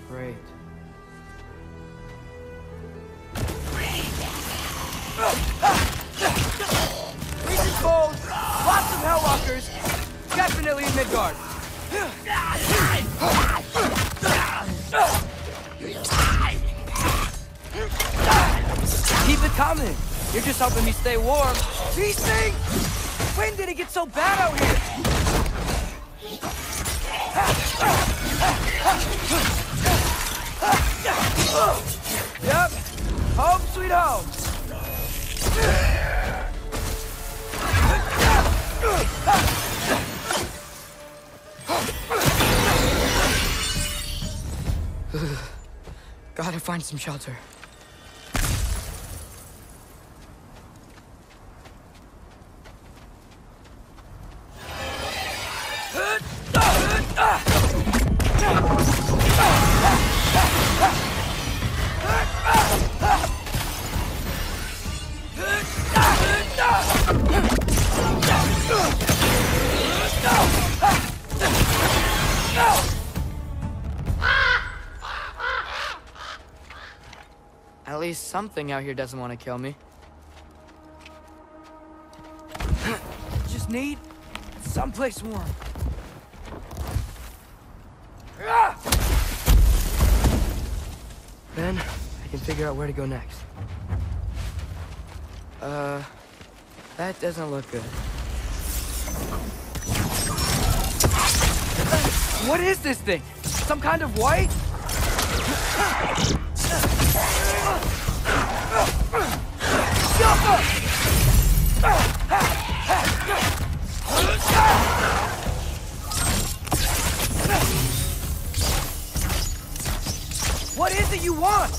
Great. Freezing cold, lots of Hellwalkers, definitely in Midgard. Keep it coming. You're just helping me stay warm. These things! When did it get so bad out here? Yep. Home sweet home. Gotta find some shelter. At least something out here doesn't want to kill me. Just need someplace warm. Then I can figure out where to go next. That doesn't look good. What is this thing? Some kind of white? What is it you want?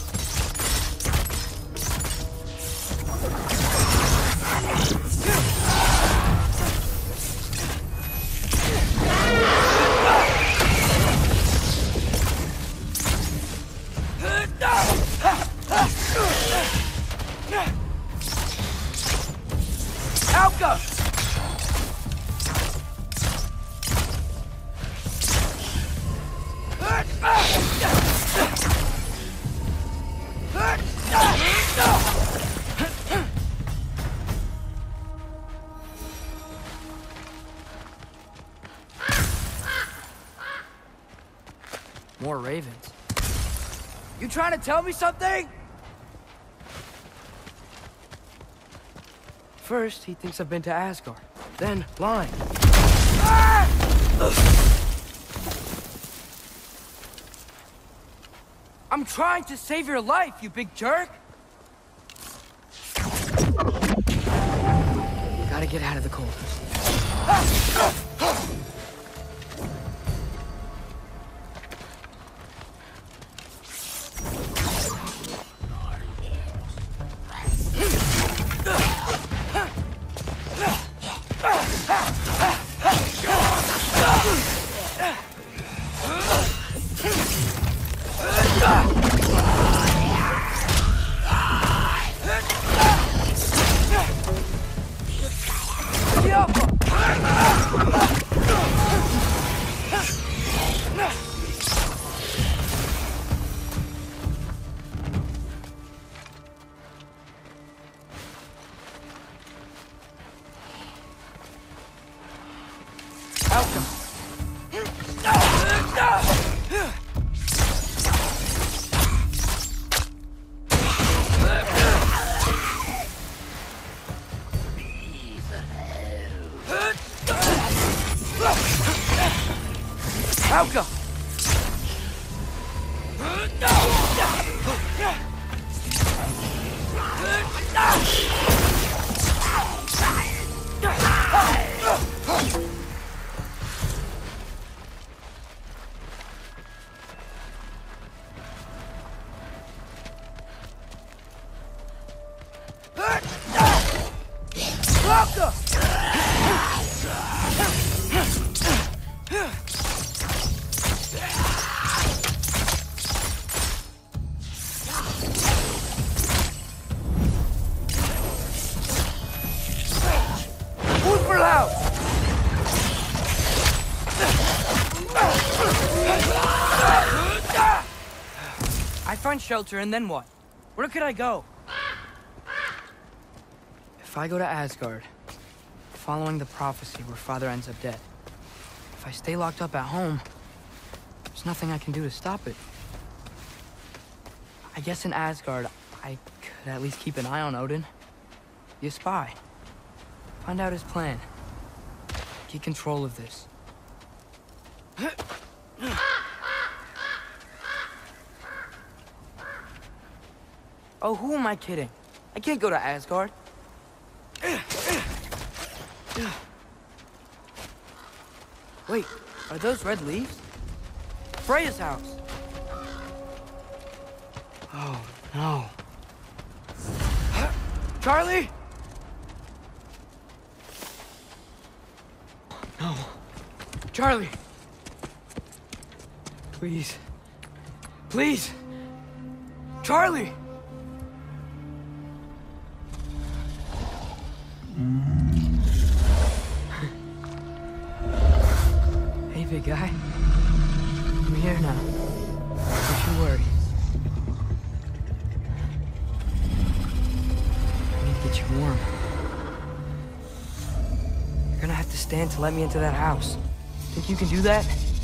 More ravens. You trying to tell me something? First, he thinks I've been to Asgard. Then, lying. Ah! I'm trying to save your life, you big jerk! Gotta get out of the cold. Helga! I find shelter, and then what? Where could I go? If I go to Asgard, following the prophecy where Father ends up dead, if I stay locked up at home, there's nothing I can do to stop it. I guess in Asgard, I could at least keep an eye on Odin. Be a spy. Find out his plan. Get control of this. Oh, who am I kidding? I can't go to Asgard. Wait, are those red leaves? Freya's house. Oh, no. Charlie? No. Charlie! Please. Please! Charlie! Hey, big guy. I'm here now. Don't you worry. I need to get you warm. You're gonna have to stand to let me into that house. Think you can do that?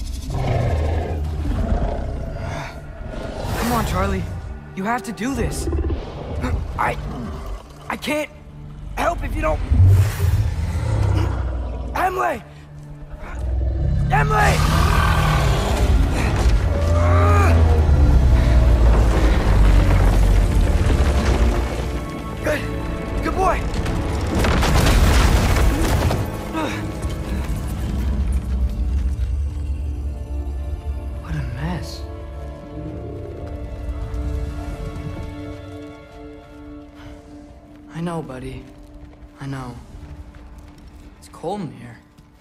Come on, Charlie. You have to do this. I can't help if you don't... Emily! Emily! Good boy! What a mess. I know, buddy. I know. It's cold in here.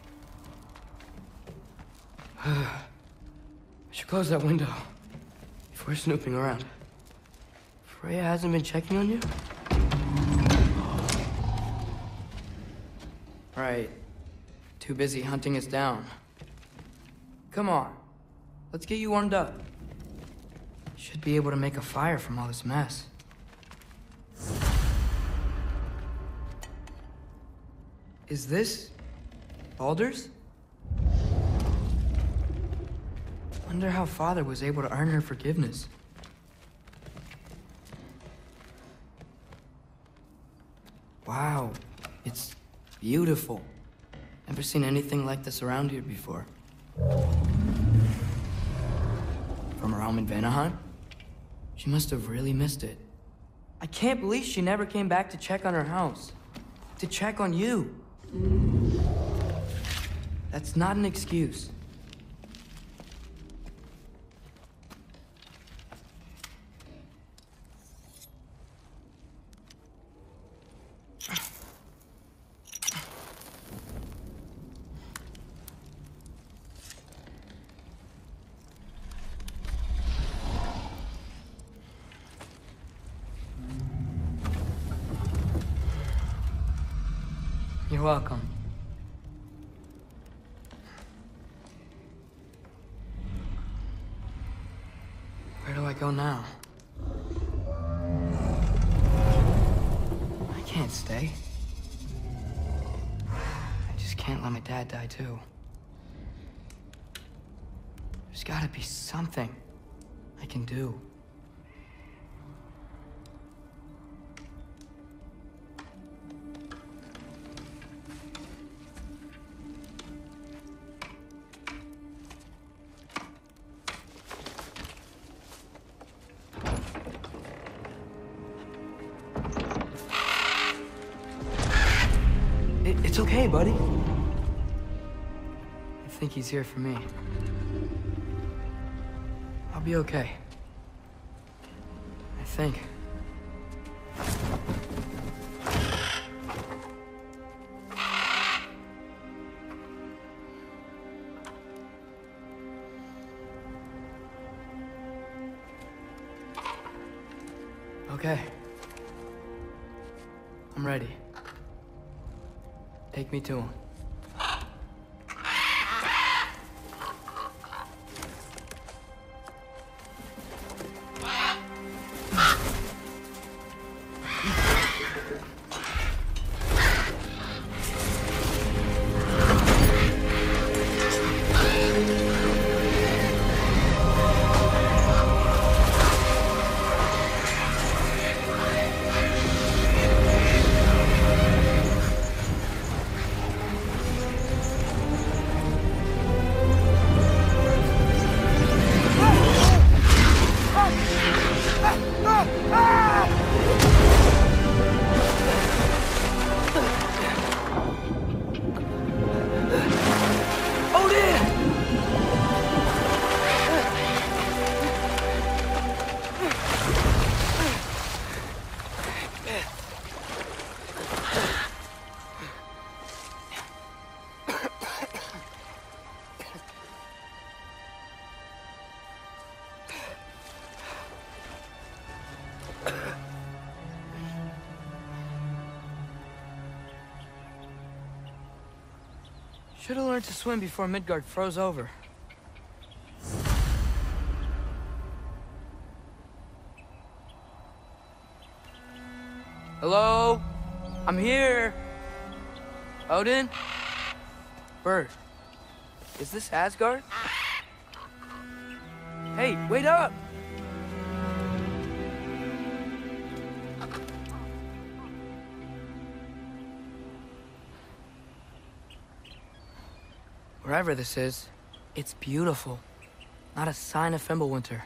I should close that window before snooping around. Freya hasn't been checking on you? Right. Too busy hunting us down. Come on. Let's get you warmed up. Should be able to make a fire from all this mess. Is this Baldur's? Wonder how Father was able to earn her forgiveness. Wow, it's beautiful. Never seen anything like this around here before. From her home in Vanaheim? She must have really missed it. I can't believe she never came back to check on her house. To check on you. That's not an excuse. You're welcome. Where do I go now? I can't stay. I just can't let my dad die too. There's gotta be something I can do. It's okay, buddy. I think he's here for me. I'll be okay. I think. Okay. I'm ready. Take me to him. Should have learned to swim before Midgard froze over. Hello? I'm here. Odin? Bird. Is this Asgard? Hey, wait up! Wherever this is, it's beautiful. Not a sign of Fimbulwinter.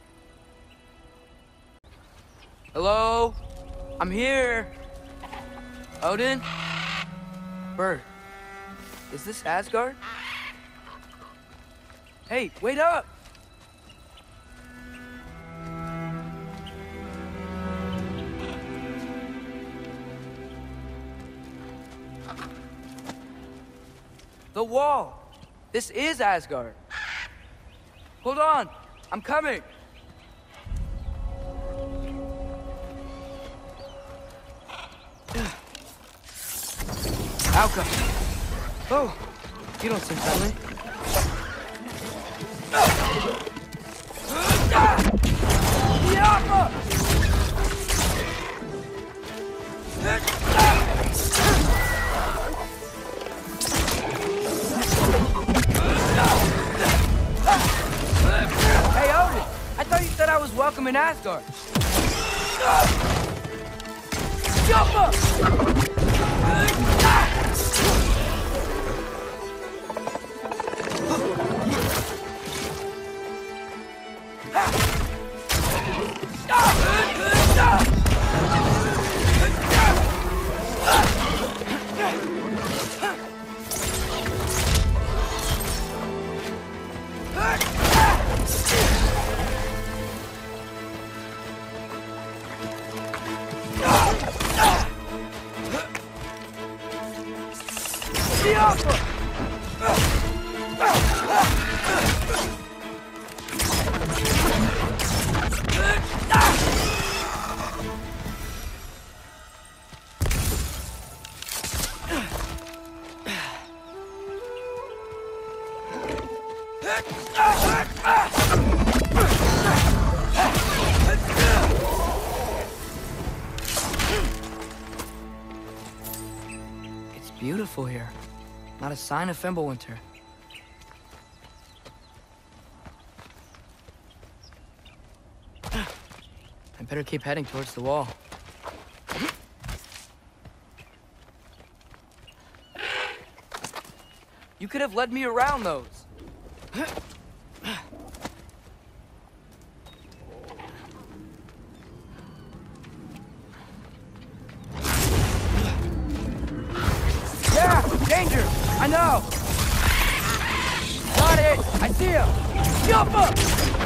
Hello? I'm here. Odin? Bird. Is this Asgard? Hey, wait up! The wall! This is Asgard. Hold on, I'm coming. Alka. Oh, you don't seem friendly. Hey, Odin! I thought you said I was welcome in Asgard. Jump up! It's beautiful here. Not a sign of Fimbulwinter. I better keep heading towards the wall. You could have led me around those. Yeah, danger! I know! Got it! I see him! Jump up!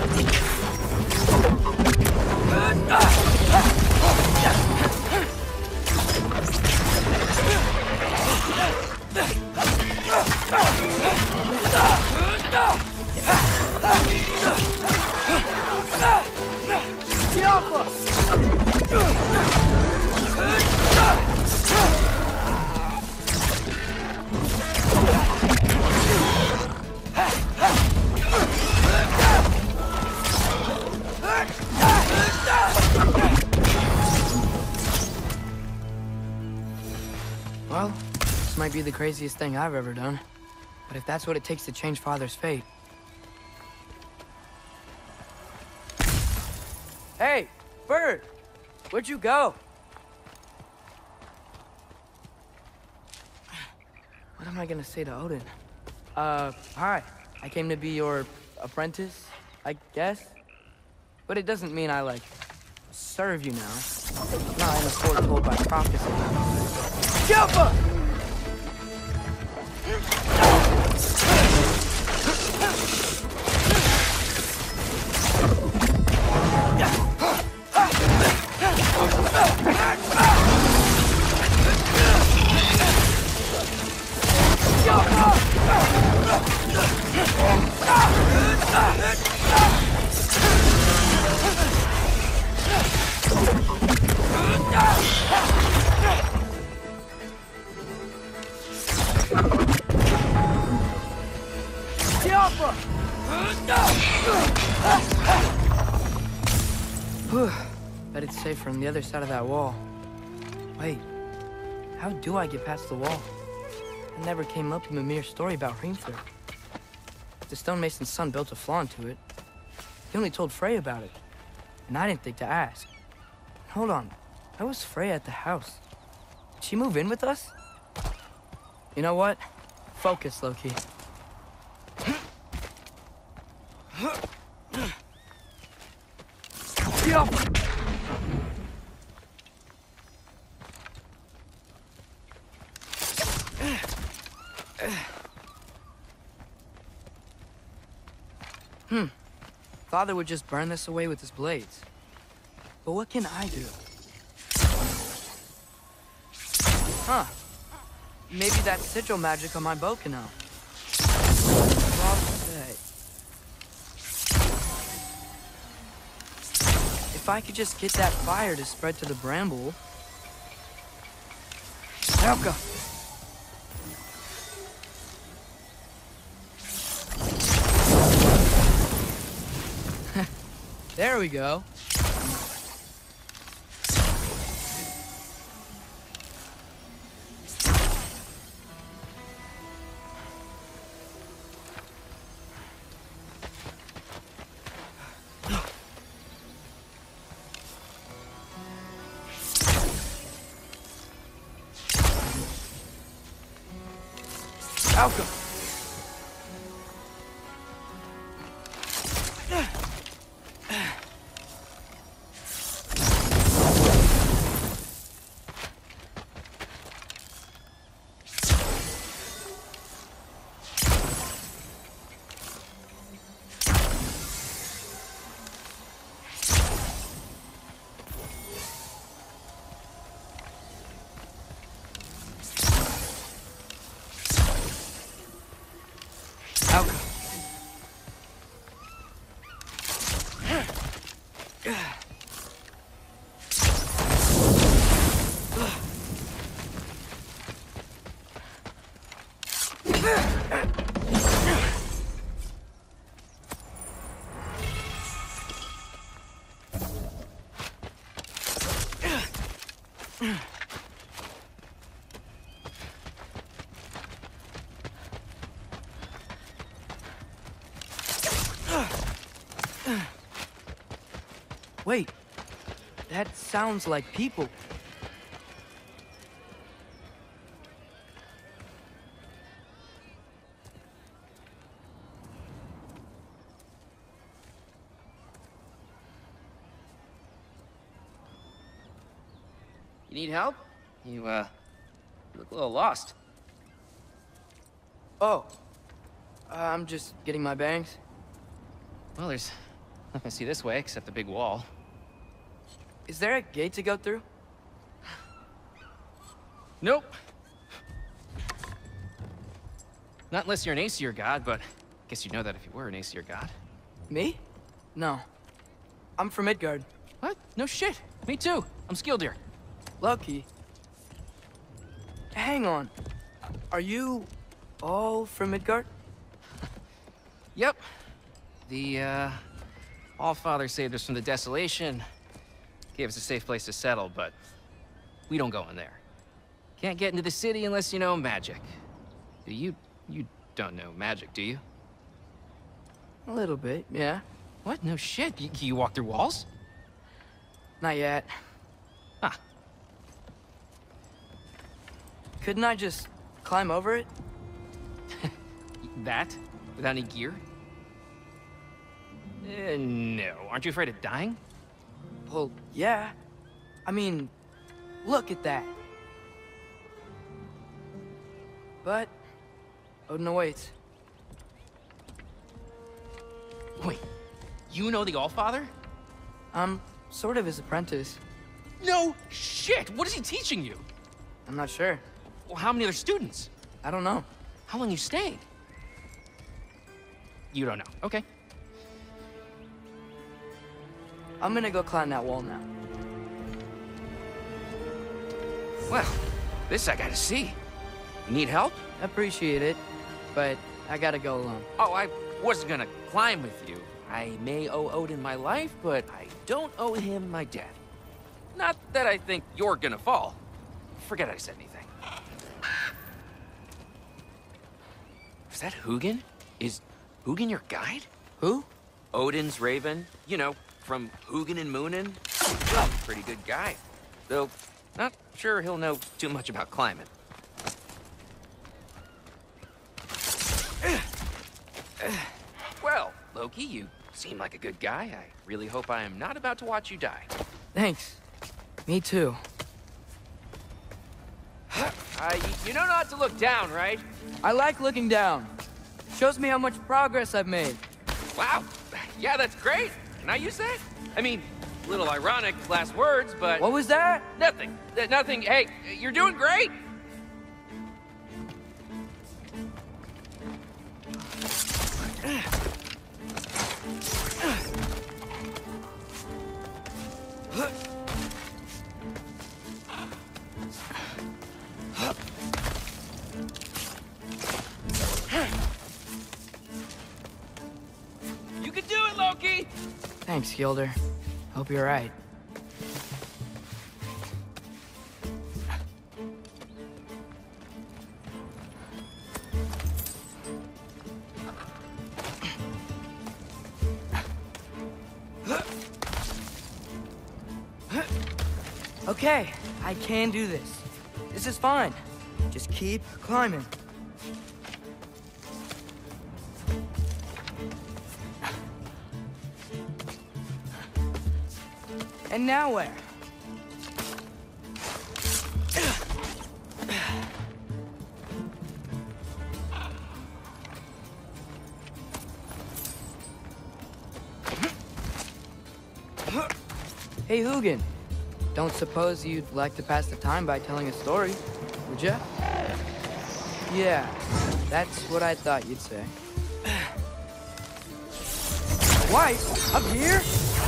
Well, this might be the craziest thing I've ever done. But if that's what it takes to change Father's fate... Hey, Bird! Where'd you go? What am I gonna say to Odin? Hi. I came to be your apprentice, I guess? But it doesn't mean I, like, serve you now. I'm not in a foretold by prophecy. Jump up! Bet it's safer on the other side of that wall. Wait, how do I get past the wall? It never came up in Mimir's story about Hrimthur. The stonemason's son built a flaw into it. He only told Frey about it, and I didn't think to ask. Hold on, why was Frey at the house? Did she move in with us? You know what? Focus, Loki. Father would just burn this away with his blades. But what can I do? Huh. Maybe that sigil magic on my bow can help. If I could just get that fire to spread to the bramble... Helka! There we go. Alka. Wait, that sounds like people. You need help? You look a little lost. Oh, I'm just getting my bearings. Well, there's nothing to see this way except the big wall. Is there a gate to go through? Nope. Not unless you're an Aesir god, but I guess you'd know that if you were an Aesir god. Me? No. I'm from Midgard. What? No shit. Me too. I'm Skildir. Loki. Hang on. Are you all from Midgard? Yep. The, All-Father saved us from the desolation. Gave us a safe place to settle, but we don't go in there. Can't get into the city unless you know magic. You don't know magic, do you? A little bit, yeah. What? No shit. You walk through walls? Not yet. Huh. Couldn't I just climb over it? That? Without any gear? No. Aren't you afraid of dying? Well, yeah. I mean, look at that. But Odin awaits. Wait, you know the All-Father? I'm sort of his apprentice. No shit! What is he teaching you? I'm not sure. Well, how many other students? I don't know. How long you stayed? You don't know. Okay. I'm gonna go climb that wall now. Well, this I gotta see. You need help? Appreciate it, but I gotta go alone. Oh, I wasn't gonna climb with you. I may owe Odin my life, but I don't owe him my death. Not that I think you're gonna fall. Forget I said anything. Is that Hugin? Is Hugin your guide? Who? Odin's raven. You know, from Hugin and Moonin. Pretty good guy. Though, not sure he'll know too much about climbing. Well, Loki, you seem like a good guy. I really hope I am not about to watch you die. Thanks. Me too. You know not to look down, right? I like looking down. Shows me how much progress I've made. Wow. Yeah, that's great. Can I use that? I mean, a little ironic last words, but... What was that? Nothing. Nothing. Hey, you're doing great. You can do it, Loki! Thanks, Gilder. Hope you're right. Okay, I can do this. This is fine. Just keep climbing. And now where? Hey, Hugin. Don't suppose you'd like to pass the time by telling a story, would ya? Yeah, that's what I thought you'd say. Why? Up here?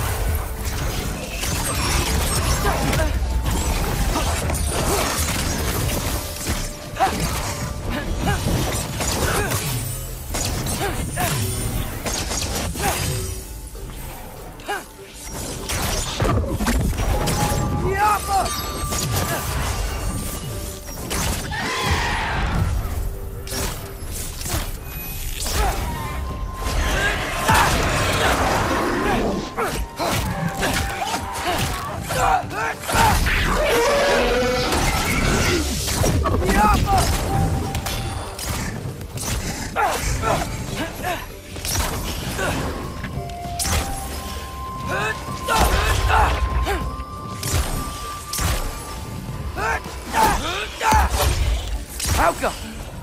Malcolm!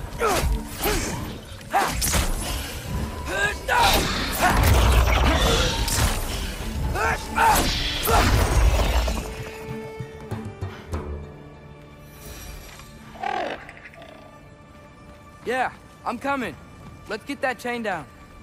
Yeah, I'm coming. Let's get that chain down.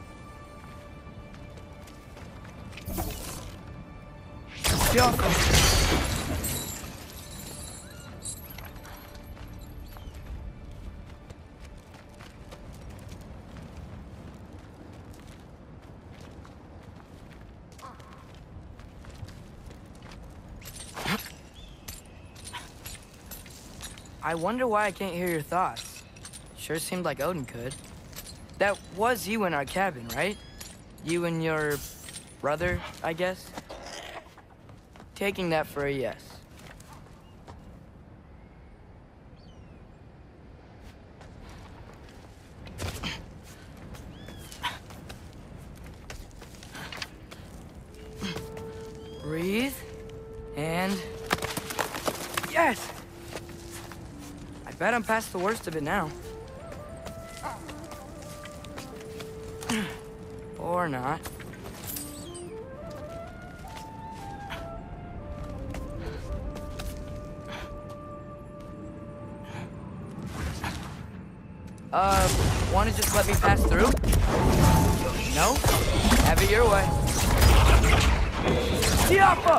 I wonder why I can't hear your thoughts. Sure seemed like Odin could. That was you in our cabin, right? You and your brother, I guess? Taking that for a yes. Breathe, and... Yes! I bet I'm past the worst of it now. Or not. Wanna just let me pass through? No? Have it your way. Tiapa!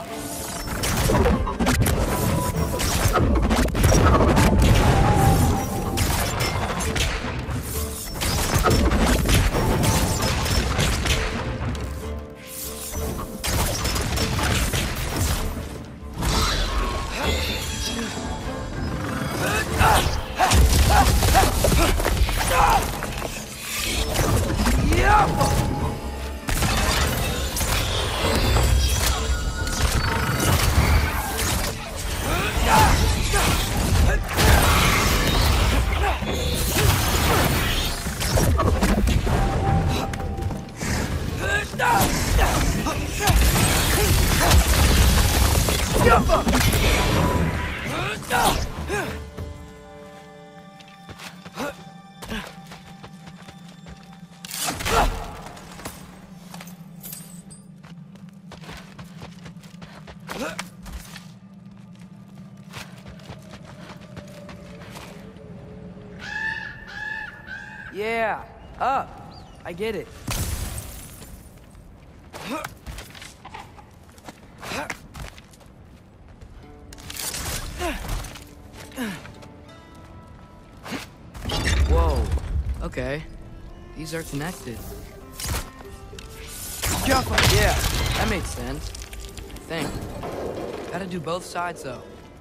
Yeah, up. I get it. Whoa. Okay. These are connected. Yeah, that makes sense. I think. Gotta do both sides, though.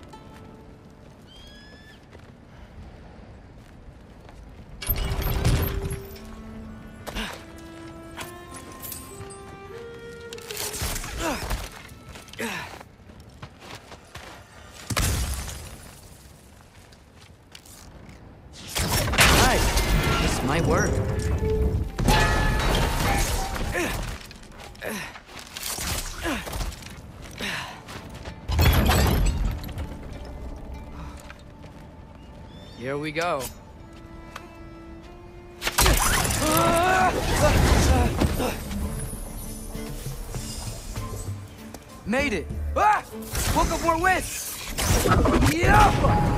Might work. Here we go. Made it. Ah! Woke up more wits. Yeah!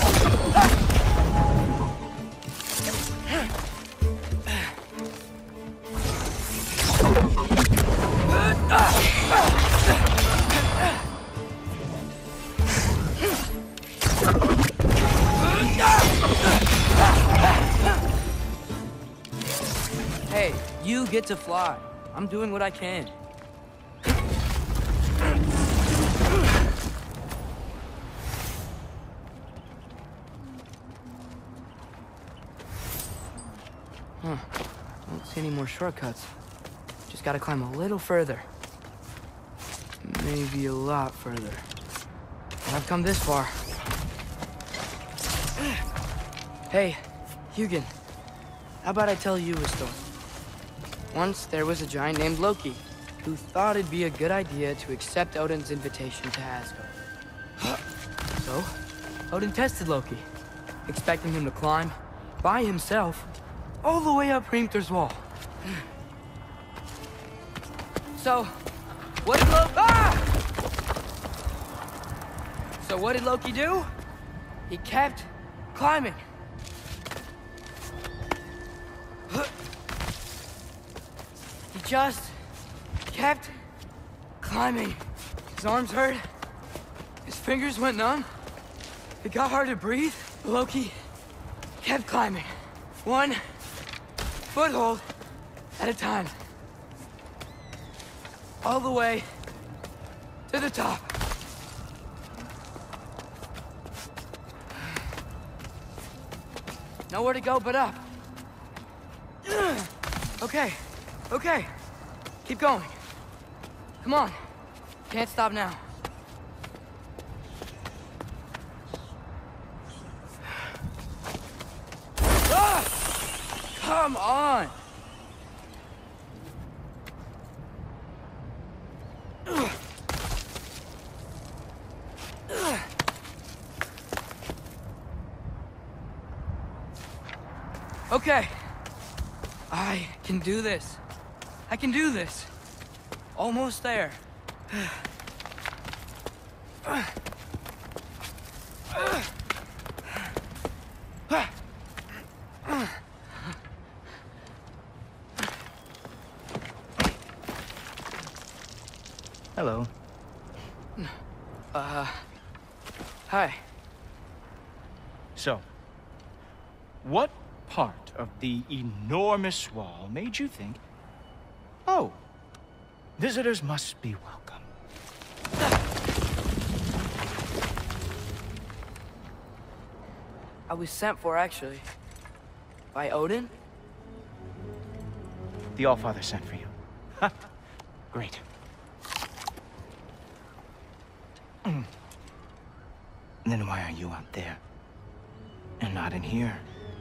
Hey, you get to fly. I'm doing what I can. Huh. Don't see any more shortcuts. Just gotta climb a little further. Maybe a lot further. But I've come this far. Hey, Hugin. How about I tell you a story? Once there was a giant named Loki who thought it'd be a good idea to accept Odin's invitation to Asgard. So, Odin tested Loki, expecting him to climb by himself all the way up Hrimthur's wall. So, what did Loki do? He kept climbing. He just kept climbing. His arms hurt. His fingers went numb. It got hard to breathe. Loki kept climbing. One foothold at a time. All the way to the top. Nowhere to go but up. Okay, okay. Keep going. Come on. Can't stop now. Ah! Come on! Okay. I can do this. I can do this. Almost there. Hello. Hi. So, what part of the enormous wall made you think, oh, visitors must be welcome? I was sent for, actually. By Odin? The Allfather sent for you. Ha! Great. Then why are you out there? And not in here?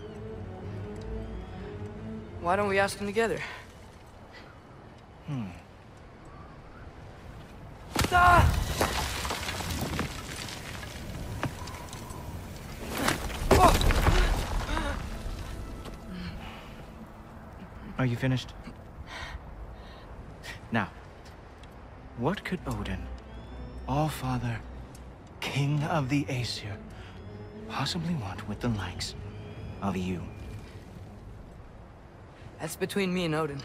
Why don't we ask him together? Ah! Are you finished? Now, what could Odin, All-Father, King of the Aesir, possibly want with the likes of you? That's between me and Odin.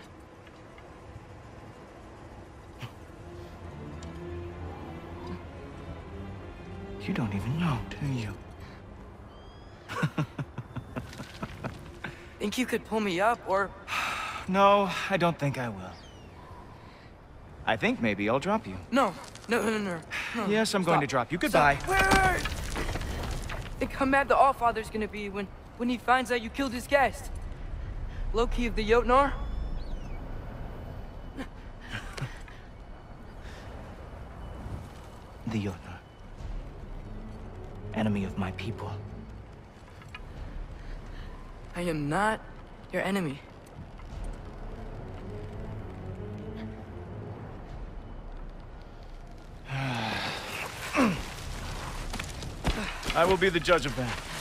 You don't even know, do you? Think you could pull me up, or... No, I don't think I will. I think maybe I'll drop you. No. Yes, I'm going to drop you. Goodbye. Wait. Think how mad the Allfather's gonna be when he finds out you killed his guest. Loki of the Jotnar? The Jotnar. Enemy of my people. I am not your enemy. I will be the judge of that.